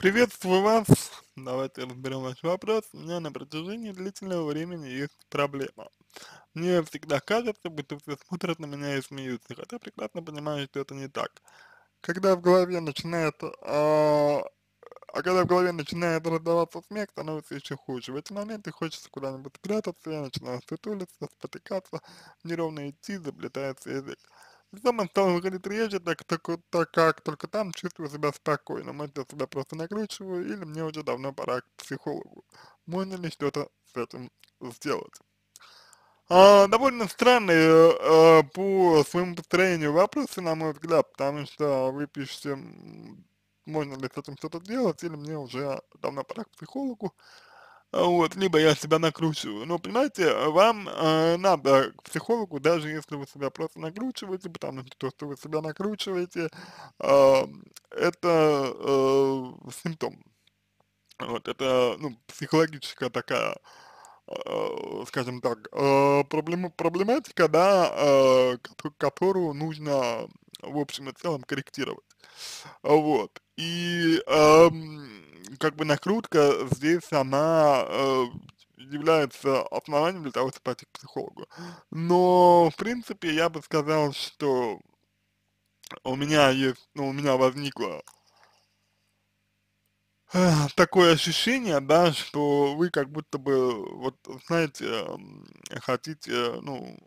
Приветствую вас. Давайте разберем ваш вопрос. У меня на протяжении длительного времени есть проблема. Мне всегда кажется, будто все смотрят на меня и смеются, хотя прекрасно понимаю, что это не так. Когда в голове начинает, когда в голове начинает раздаваться смех, становится еще хуже. В эти моменты хочется куда-нибудь спрятаться, я начинаю сутулиться, спотыкаться, неровно идти, заплетается язык. Дома стал выходить реже, так как только там чувствую себя спокойно. Может, я себя просто накручиваю, или мне уже давно пора к психологу. Можно ли что-то с этим сделать? Довольно странные по своему построению вопросы, на мой взгляд, потому что вы пишете, можно ли с этим что-то делать, или мне уже давно пора к психологу. Вот, либо я себя накручиваю. Но, понимаете, вам надо к психологу, даже если вы себя просто накручиваете, потому что то, что вы себя накручиваете, а, это симптом. Вот, это, ну, психологическая такая, скажем так, проблематика, да, которую нужно в общем и целом корректировать. Вот. И, как бы накрутка здесь, она является основанием для того, чтобы пойти к психологу. Но, в принципе, я бы сказал, что у меня есть, ну, у меня возникло такое ощущение, да, что вы как будто бы, вот, знаете, хотите, ну,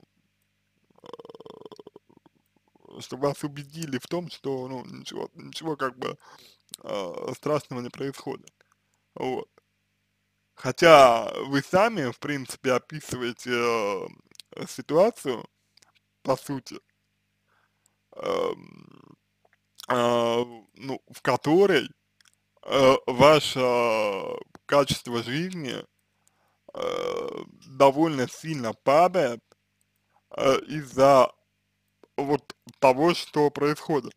чтобы вас убедили в том, что, ну, ничего как бы страшного не происходит. Вот. Хотя вы сами, в принципе, описываете ситуацию, по сути, эм, ну, в которой ваше качество жизни довольно сильно падает из-за вот того, что происходит.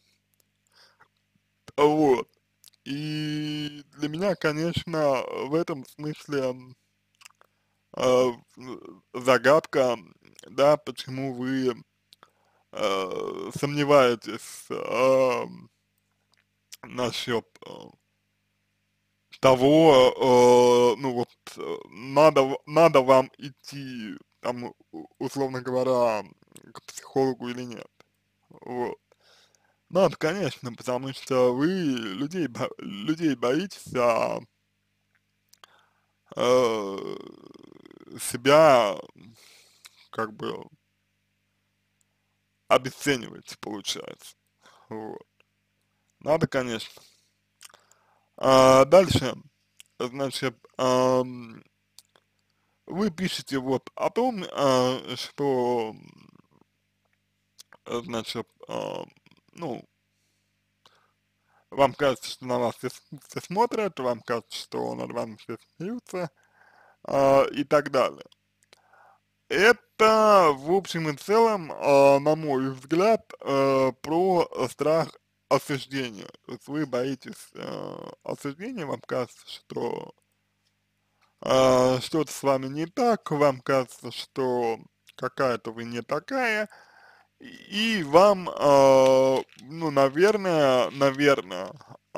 Вот. И для меня, конечно, в этом смысле э, загадка, да, почему вы сомневаетесь насчет того, ну вот, надо вам идти, там, условно говоря, к психологу или нет. Вот. Надо, конечно, потому что вы людей боитесь, э, себя как бы обесцениваете, получается. Вот. Надо, конечно. Дальше, значит, вы пишете вот о том, что, значит, ну, вам кажется, что на вас все смотрят, вам кажется, что над вами все смеются, и так далее. Это, в общем и целом, на мой взгляд, про страх осуждения. То есть вы боитесь осуждения, вам кажется, что что-то с вами не так, вам кажется, что какая-то вы не такая, и вам, ну, наверное,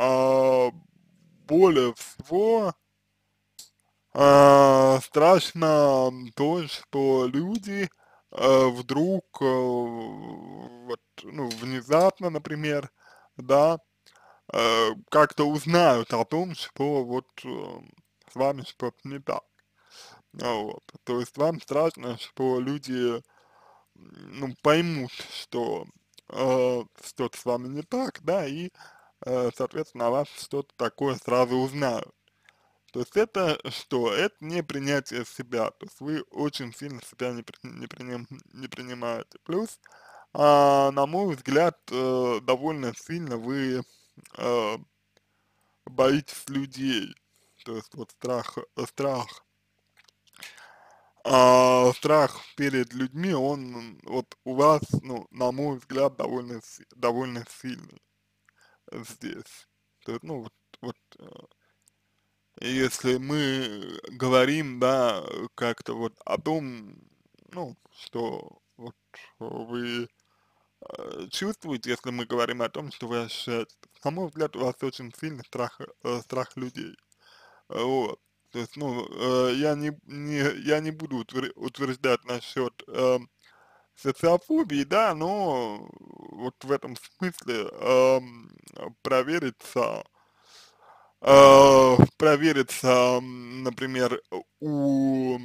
более всего страшно то, что люди вдруг, вот, ну, внезапно, например, да, как-то узнают о том, что вот с вами что-то не так. Вот. То есть вам страшно, что люди, ну, поймут, что что-то с вами не так, да, и, соответственно, о вас что-то такое сразу узнают. То есть это что? Это не принятие себя, то есть вы очень сильно себя не принимаете. Плюс, на мой взгляд, довольно сильно вы э, боитесь людей, то есть вот страх перед людьми, он вот у вас, ну, на мой взгляд, довольно сильный здесь. То есть, ну, вот если мы говорим, да, как-то вот о том, ну, что вот вы чувствуете, если мы говорим о том, что вы ощущаете? На мой взгляд, у вас очень сильный страх людей. Вот. То есть, ну, я не буду утверждать насчет социофобии, да, но вот в этом смысле провериться, например, у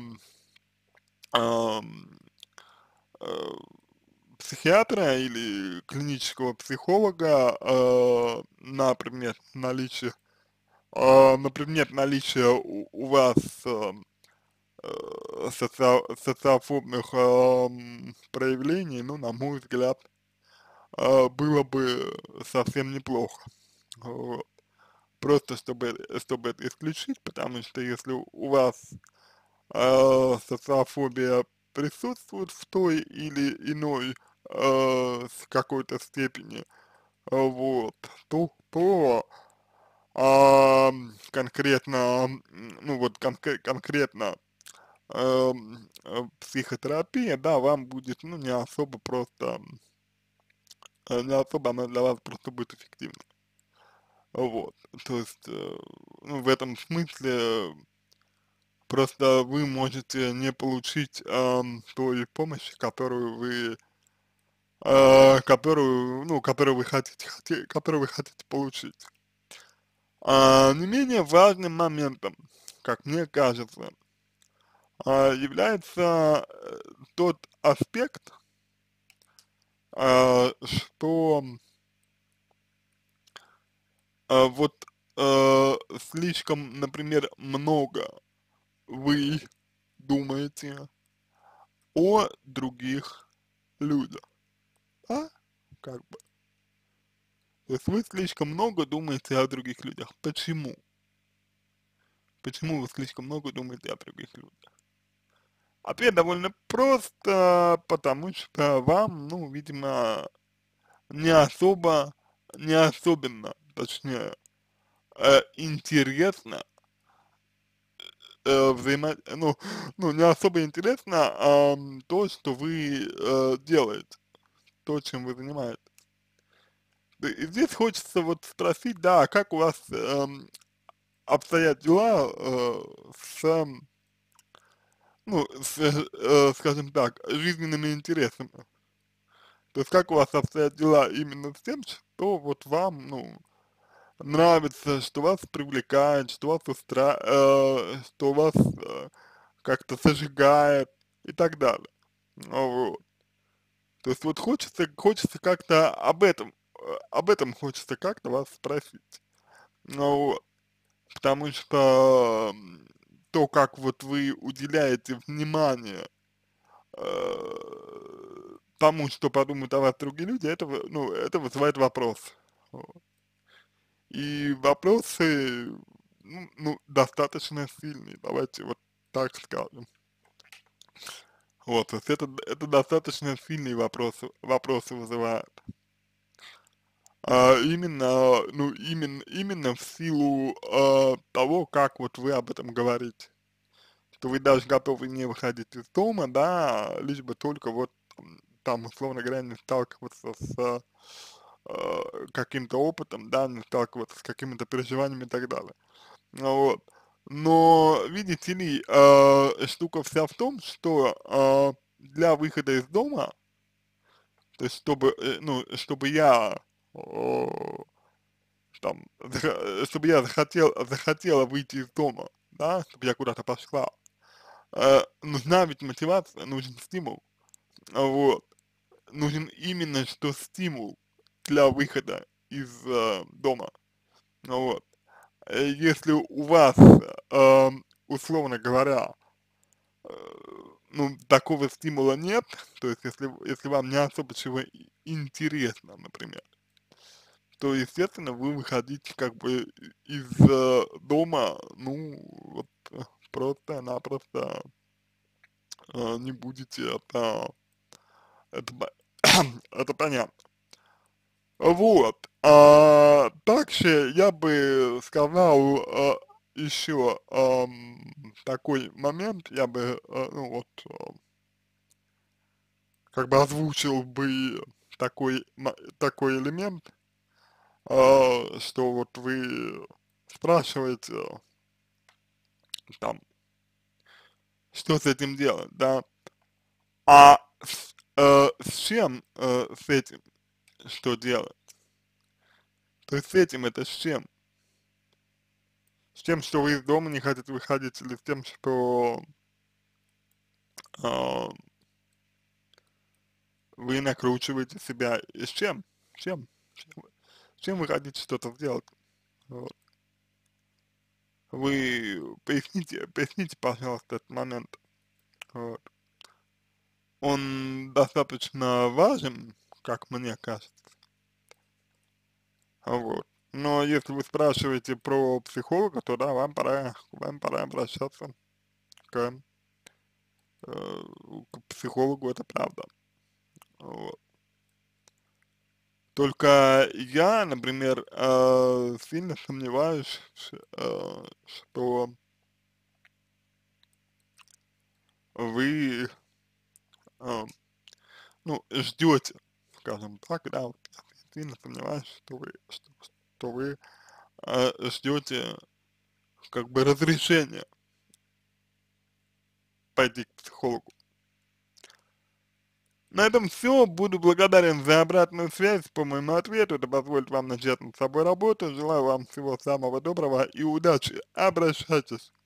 ам, э, психиатра или клинического психолога на предмет наличия, у вас социофобных проявлений, ну, на мой взгляд, было бы совсем неплохо. Вот. Просто чтобы это исключить, потому что если у вас социофобия присутствует в той или иной с какой-то степени, вот, то конкретно, ну вот конкретно психотерапия, да, вам будет, ну, не особо просто, не особо она для вас просто будет эффективна. Вот, то есть, ну, в этом смысле просто вы можете не получить той помощи, которую вы которую вы хотите получить. Не менее важным моментом, как мне кажется, является тот аспект, что вот слишком, например, много вы думаете о других людях, да? Как бы. То есть вы слишком много думаете о других людях. Почему? Почему вы слишком много думаете о других людях? Ответ довольно просто, потому что вам, ну, видимо, не особо, не особенно, точнее, интересно, ну, не особо интересно то, что вы делаете, то, чем вы занимаетесь. И здесь хочется вот спросить, да, а как у вас обстоят дела с, ну, скажем так, жизненными интересами? То есть как у вас обстоят дела именно с тем, что вот вам, ну, нравится, что вас привлекает, что вас как-то зажигает и так далее. Вот. То есть вот хочется как-то об этом хочется как-то вас спросить. Вот. Потому что то, как вот вы уделяете внимание тому, что подумают о вас другие люди, ну, это вызывает вопрос. Вот. И вопросы, ну, достаточно сильные, давайте вот так скажем. Вот, то есть это достаточно сильные вопросы вызывает. Именно в силу того, как вот вы об этом говорите. Что вы даже готовы не выходить из дома, да, лишь бы только вот там, условно говоря, не сталкиваться с каким-то опытом, да, не сталкиваться с какими-то переживаниями и так далее. Вот. Но, видите ли, штука вся в том, что для выхода из дома, то есть ну, чтобы я о, там, чтобы я захотела выйти из дома, да, чтобы я куда-то пошла, нужна ведь мотивация, нужен стимул, вот, нужен именно что стимул для выхода из дома, вот. Если у вас, условно говоря, э, ну, такого стимула нет, то есть если вам не особо чего интересно, например, то, естественно, вы выходить как бы из дома, ну, вот, просто-напросто не будете, это, это понятно. Вот, также я бы сказал еще такой момент, я бы, ну вот, как бы озвучил бы такой элемент, что вот вы спрашиваете, там, что с этим делать, да, а с чем, с этим, что делать? То есть с этим это с чем? С тем, что вы из дома не хотите выходить, или с тем, что а, вы накручиваете себя, и с чем? Чем? С чем вы хотите что-то сделать? Вот. Вы поясните, пожалуйста, этот момент. Вот. Он достаточно важен, как мне кажется. Вот. Но если вы спрашиваете про психолога, то да, вам пора обращаться к, к психологу, это правда. Вот. Только я, например, сильно сомневаюсь, что вы, э, ну, ждете, скажем так, да, вот я сильно сомневаюсь, что вы ждете как бы разрешения пойти к психологу. На этом все. Буду благодарен за обратную связь по моему ответу. Это позволит вам начать над собой работу. Желаю вам всего самого доброго и удачи. Обращайтесь.